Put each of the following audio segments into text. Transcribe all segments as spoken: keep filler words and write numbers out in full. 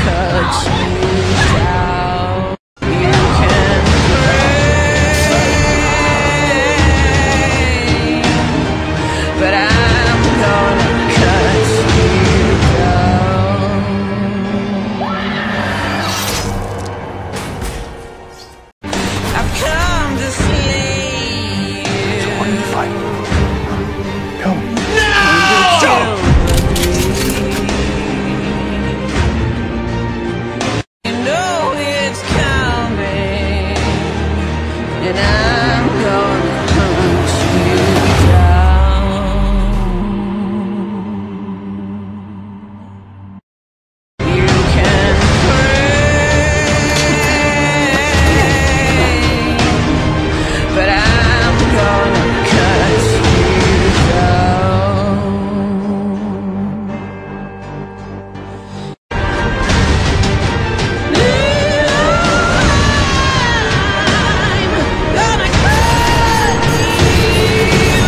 cut you down. You can pray, but I'm gonna cut you down. I've come to slay you. So why are you fighting? Tell me. No! You know it's coming, and I'm gonna hunt you down. You can pray, but I'm gonna cut you down. I'm gonna cut you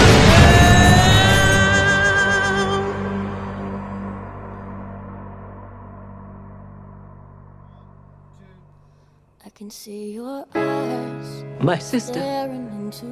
I can see your eyes My sister. staring into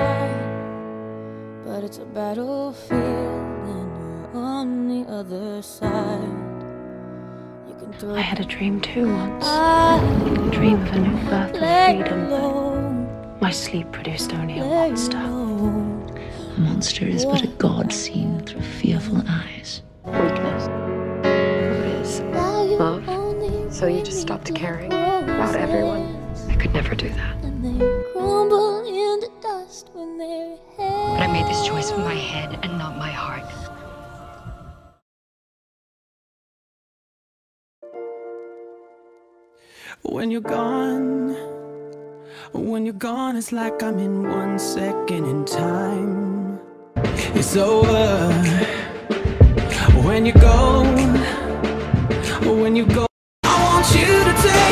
mine, but it's a battlefield and you're on the other side. You can throw I had a dream too once. I A dream of a new birth of lay freedom. low, My sleep produced only a lay monster. low. A monster is but a god seen through fearful eyes. Weakness. What is Now you love? only So you just stopped caring about everyone? I could never do that. and they crumble into dust when they're But I made this choice with my head and not my heart. When you're gone, when you're gone, it's like I'm in one second in time. It's over. When you go, when you go, I want you to take